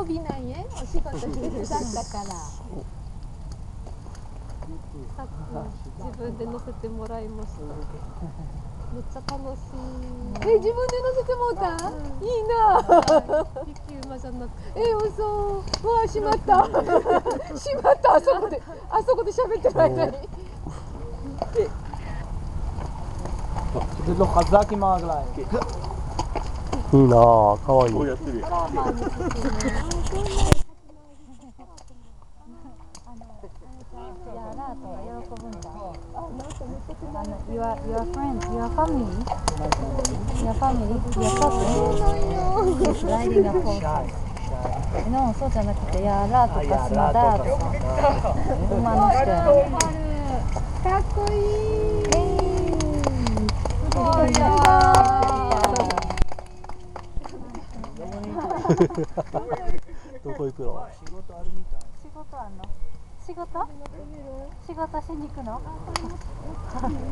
曜日なんやお仕事してるだったからさっき自分で乗せてもらいましためっちゃ楽しい自分で乗せてもうた、いいな雪馬じゃなくて嘘わあしまったしまったあそこで喋ってる間にいいなあ、かわいい。 Your friend, your family, your cousin is riding a horse. No, そうじゃなくて、やらとかすまだとか馬の人やね。 かっこいいすごいなどこ行くの？ 仕事あんの？仕事しに行くの？